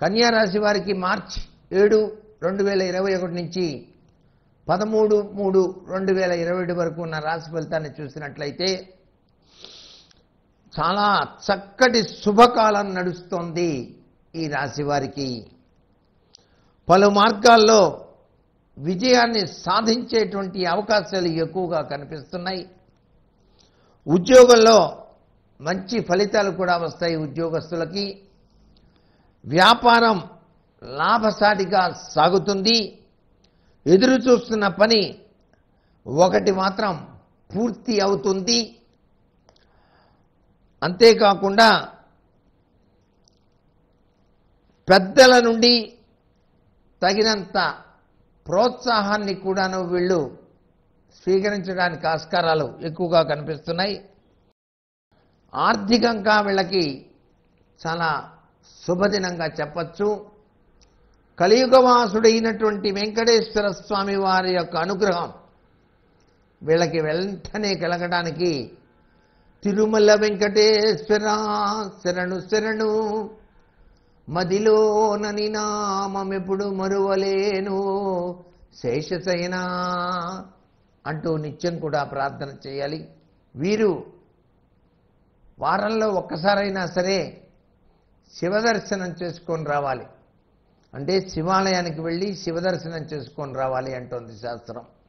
కన్యా రాశి వారికి మార్చి 7, 2021 నుంచి 13, 3, 2021 వరకు ఉన్న రాశి ఫలితాన్ని చూసినట్లయితే చాలా చక్కటి శుభకాలం నడుస్తోంది ఈ రాశి వారికి. పలు మార్గాల్లో విజయాన్ని సాధించేటువంటి అవకాశాలు ఎక్కువగా కనిపిస్తున్నాయి. ఉద్యోగంలో మంచి ఫలితాలు కూడా వస్తాయి ఉద్యోగస్తులకి. వ్యాపారం లాభసాటిగా సాగుతుంది. ఎదురు చూస్తున్న పని ఒకటి మాత్రం పూర్తి అవుతుంది. అంతేకాకుండా పెద్దల నుండి తగినంత ప్రోత్సాహాన్ని కూడాను వీళ్ళు స్వీకరించడానికి ఆస్కారాలు ఎక్కువగా కనిపిస్తున్నాయి. ఆర్థికంగా వీళ్ళకి చాలా శుభదినంగా చెప్పచ్చు. కలియుగవాసుడైనటువంటి వెంకటేశ్వర స్వామి వారి యొక్క అనుగ్రహం వీళ్ళకి వెంటనే కలగడానికి తిరుమల వెంకటేశ్వర శరణు శరణు మదిలోనని నామమెప్పుడు మరువలేను శేషశయనా అంటూ నిత్యం కూడా ప్రార్థన చేయాలి. వీరు వారంలో ఒక్కసారైనా సరే శివదర్శనం చేసుకొని రావాలి. అంటే శివాలయానికి వెళ్ళి శివదర్శనం చేసుకొని రావాలి అంటోంది శాస్త్రం.